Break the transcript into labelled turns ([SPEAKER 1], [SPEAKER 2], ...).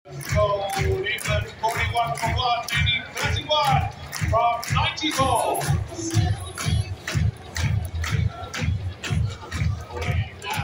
[SPEAKER 1] So England 41 for 1, meaning 31 from 94.